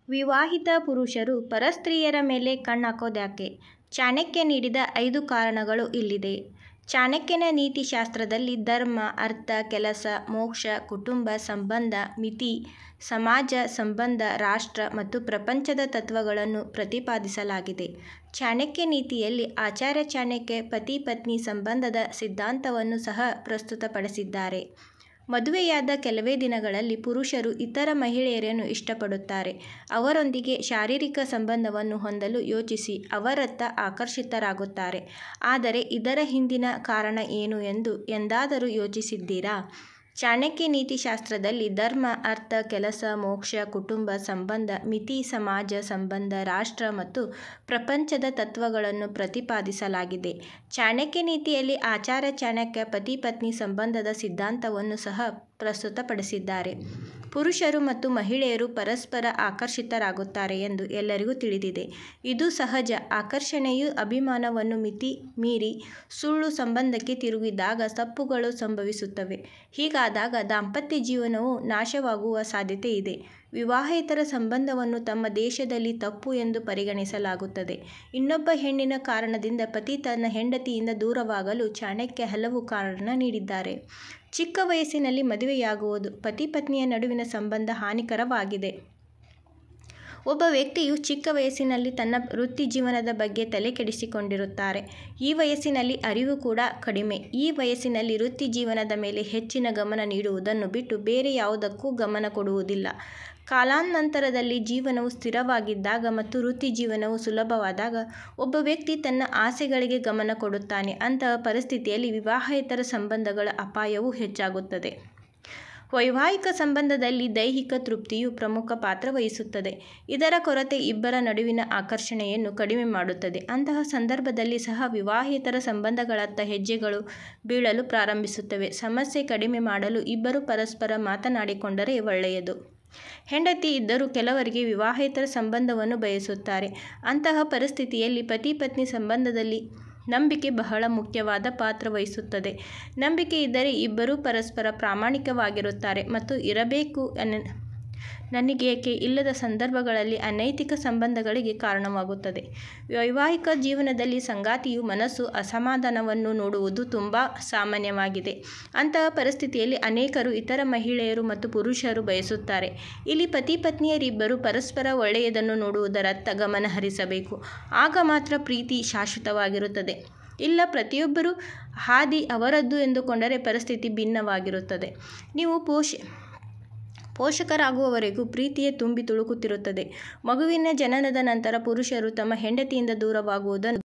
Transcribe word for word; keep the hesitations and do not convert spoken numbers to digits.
ವಿವಾಹಿತ ಪುರುಷರು ಪರಸ್ತ್ರೀಯರ ಮೇಲೆ ಕಣ್ಣಾಕೋದ್ಯಾಕೆ? ಚಾಣಕ್ಯ ನೀಡಿದ ಐದು ಕಾರಣಗಳು ಇಲ್ಲಿದೆ. ಚಾಣಕ್ಯನ ನೀತಿಶಾಸ್ತ್ರದಲ್ಲಿ ಧರ್ಮ, ಅರ್ಥ, ಕೆಲಸ, ಮೋಕ್ಷ, ಕುಟುಂಬ ಸಂಬಂಧ, ಮಿತಿ, ಸಮಾಜ ಸಂಬಂಧ, ರಾಷ್ಟ್ರ ಮತ್ತು ಪ್ರಪಂಚದ ತತ್ವಗಳನ್ನು ಪ್ರತಿಪಾದಿಸಲಾಗಿದೆ. ಚಾಣಕ್ಯ ನೀತಿಯಲ್ಲಿ ಆಚಾರ್ಯ ಚಾಣಕ್ಯ ಪತಿ ಪತ್ನಿ ಸಂಬಂಧದ ಸಿದ್ಧಾಂತವನ್ನು ಸಹ ಪ್ರಸ್ತುತಪಡಿಸಿದ್ದಾರೆ. ಮದುವೆಯಾದ ಕೆಲವೇ ದಿನಗಳಲ್ಲಿ ಪುರುಷರು ಇತರ ಮಹಿಳೆಯರನ್ನು ಇಷ್ಟಪಡುತ್ತಾರೆ. ಅವರೊಂದಿಗೆ ಶಾರೀರಿಕ ಸಂಬಂಧವನ್ನು ಹೊಂದಲು ಯೋಚಿಸಿ ಅವರತ್ತ ಆಕರ್ಷಿತರಾಗುತ್ತಾರೆ. ಆದರೆ ಇದರ ಹಿಂದಿನ ಕಾರಣ ಏನು ಎಂದು ಎಂದಾದರೂ ಯೋಚಿಸಿದ್ದೀರಾ? ಚಾಣಕ್ಯ ನೀತಿಶಾಸ್ತ್ರದಲ್ಲಿ ಧರ್ಮ, ಅರ್ಥ, ಕೆಲಸ, ಮೋಕ್ಷ, ಕುಟುಂಬ ಸಂಬಂಧ, ಮಿತಿ, ಸಮಾಜ ಸಂಬಂಧ, ರಾಷ್ಟ್ರ ಮತ್ತು ಪ್ರಪಂಚದ ತತ್ವಗಳನ್ನು ಪ್ರತಿಪಾದಿಸಲಾಗಿದೆ. ಚಾಣಕ್ಯ ನೀತಿಯಲ್ಲಿ ಆಚಾರ್ಯ ಚಾಣಕ್ಯ ಪತಿ ಪತ್ನಿ ಸಂಬಂಧದ ಸಿದ್ಧಾಂತವನ್ನು ಸಹ ಪ್ರಸ್ತುತಪಡಿಸಿದ್ದಾರೆ. ಪುರುಷರು ಮತ್ತು ಮಹಿಳೆಯರು ಪರಸ್ಪರ ಆಕರ್ಷಿತರಾಗುತ್ತಾರೆ ಎಂದು ಎಲ್ಲರಿಗೂ ತಿಳಿದಿದೆ. ಇದು ಸಹಜ. ಆಕರ್ಷಣೆಯು ಅಭಿಮಾನವನ್ನು ಮಿತಿ ಮೀರಿ ಸುಳ್ಳು ಸಂಬಂಧಕ್ಕೆ ತಿರುಗಿದಾಗ ತಪ್ಪುಗಳು ಸಂಭವಿಸುತ್ತವೆ. ಹೀಗಾದಾಗ ದಾಂಪತ್ಯ ಜೀವನವು ನಾಶವಾಗುವ ಸಾಧ್ಯತೆ ಇದೆ. ವಿವಾಹೇತರ ಸಂಬಂಧವನ್ನು ತಮ್ಮ ದೇಶದಲ್ಲಿ ತಪ್ಪು ಎಂದು ಪರಿಗಣಿಸಲಾಗುತ್ತದೆ. ಇನ್ನೊಬ್ಬ ಹೆಣ್ಣಿನ ಕಾರಣದಿಂದ ಪತಿ ತನ್ನ ಹೆಂಡತಿಯಿಂದ ದೂರವಾಗಲು ಚಾಣಕ್ಯ ಹಲವು ಕಾರಣ ನೀಡಿದ್ದಾರೆ. ಚಿಕ್ಕ ವಯಸ್ಸಿನಲ್ಲಿ ಮದುವೆಯಾಗುವುದು ಪತಿ ಪತ್ನಿಯ ನಡುವಿನ ಸಂಬಂಧ ಹಾನಿಕರವಾಗಿದೆ. ಒಬ್ಬ ವ್ಯಕ್ತಿಯು ಚಿಕ್ಕ ವಯಸ್ಸಿನಲ್ಲಿ ತನ್ನ ವೃತ್ತಿ ಜೀವನದ ಬಗ್ಗೆ ತಲೆ ಕೆಡಿಸಿಕೊಂಡಿರುತ್ತಾರೆ. ಈ ವಯಸ್ಸಿನಲ್ಲಿ ಅರಿವು ಕೂಡ ಕಡಿಮೆ. ಈ ವಯಸ್ಸಿನಲ್ಲಿ ವೃತ್ತಿ ಜೀವನದ ಮೇಲೆ ಹೆಚ್ಚಿನ ಗಮನ ನೀಡುವುದನ್ನು ಬಿಟ್ಟು ಬೇರೆ ಯಾವುದಕ್ಕೂ ಗಮನ ಕೊಡುವುದಿಲ್ಲ. ಕಾಲಾನಂತರದಲ್ಲಿ ಜೀವನವು ಸ್ಥಿರವಾಗಿದ್ದಾಗ ಮತ್ತು ವೃತ್ತಿ ಜೀವನವು ಸುಲಭವಾದಾಗ ಒಬ್ಬ ವ್ಯಕ್ತಿ ತನ್ನ ಆಸೆಗಳಿಗೆ ಗಮನ ಕೊಡುತ್ತಾನೆ. ಅಂತಹ ಪರಿಸ್ಥಿತಿಯಲ್ಲಿ ವಿವಾಹೇತರ ಸಂಬಂಧಗಳ ಅಪಾಯವು ಹೆಚ್ಚಾಗುತ್ತದೆ. ವೈವಾಹಿಕ ಸಂಬಂಧದಲ್ಲಿ ದೈಹಿಕ ತೃಪ್ತಿಯು ಪ್ರಮುಖ ಪಾತ್ರ ವಹಿಸುತ್ತದೆ. ಇದರ ಕೊರತೆ ಇಬ್ಬರ ನಡುವಿನ ಆಕರ್ಷಣೆಯನ್ನು ಕಡಿಮೆ ಮಾಡುತ್ತದೆ. ಅಂತಹ ಸಂದರ್ಭದಲ್ಲಿ ಸಹ ವಿವಾಹೇತರ ಸಂಬಂಧಗಳತ್ತ ಹೆಜ್ಜೆಗಳು ಬೀಳಲು ಪ್ರಾರಂಭಿಸುತ್ತವೆ. ಸಮಸ್ಯೆ ಕಡಿಮೆ ಮಾಡಲು ಇಬ್ಬರು ಪರಸ್ಪರ ಮಾತನಾಡಿಕೊಂಡರೆ ಒಳ್ಳೆಯದು. ಹೆಂಡತಿ ಇದ್ದರೂ ಕೆಲವರಿಗೆ ವಿವಾಹೇತರ ಸಂಬಂಧವನ್ನು ಬಯಸುತ್ತಾರೆ. ಅಂತಹ ಪರಿಸ್ಥಿತಿಯಲ್ಲಿ ಪತಿ ಪತ್ನಿ ಸಂಬಂಧದಲ್ಲಿ ನಂಬಿಕೆ ಬಹಳ ಮುಖ್ಯವಾದ ಪಾತ್ರ ವಹಿಸುತ್ತದೆ. ನಂಬಿಕೆ ಇದ್ದರೆ ಇಬ್ಬರೂ ಪರಸ್ಪರ ಪ್ರಾಮಾಣಿಕವಾಗಿರುತ್ತಾರೆ ಮತ್ತು ಇರಬೇಕು ನನಗೇಕೆ ಇಲ್ಲದ ಸಂದರ್ಭಗಳಲ್ಲಿ ಅನೈತಿಕ ಸಂಬಂಧಗಳಿಗೆ ಕಾರಣವಾಗುತ್ತದೆ. ವೈವಾಹಿಕ ಜೀವನದಲ್ಲಿ ಸಂಗಾತಿಯು ಮನಸ್ಸು ಅಸಮಾಧಾನವನ್ನು ನೋಡುವುದು ತುಂಬ ಸಾಮಾನ್ಯವಾಗಿದೆ. ಅಂತಹ ಪರಿಸ್ಥಿತಿಯಲ್ಲಿ ಅನೇಕರು ಇತರ ಮಹಿಳೆಯರು ಮತ್ತು ಪುರುಷರು ಬಯಸುತ್ತಾರೆ. ಇಲ್ಲಿ ಪತಿ ಪತ್ನಿಯರಿಬ್ಬರು ಪರಸ್ಪರ ಒಳ್ಳೆಯದನ್ನು ನೋಡುವುದರತ್ತ ಗಮನ ಹರಿಸಬೇಕು. ಆಗ ಮಾತ್ರ ಪ್ರೀತಿ ಶಾಶ್ವತವಾಗಿರುತ್ತದೆ. ಇಲ್ಲ ಪ್ರತಿಯೊಬ್ಬರೂ ಹಾದಿ ಅವರದ್ದು ಎಂದುಕೊಂಡರೆ ಪರಿಸ್ಥಿತಿ ಭಿನ್ನವಾಗಿರುತ್ತದೆ. ನೀವು ಪೋಷ ಪೋಷಕರಾಗುವವರೆಗೂ ಪ್ರೀತಿಯೇ ತುಂಬಿ ತುಳುಕುತ್ತಿರುತ್ತದೆ. ಮಗುವಿನ ಜನನದ ನಂತರ ಪುರುಷರು ತಮ್ಮ ಹೆಂಡತಿಯಿಂದ ದೂರವಾಗುವುದನ್ನು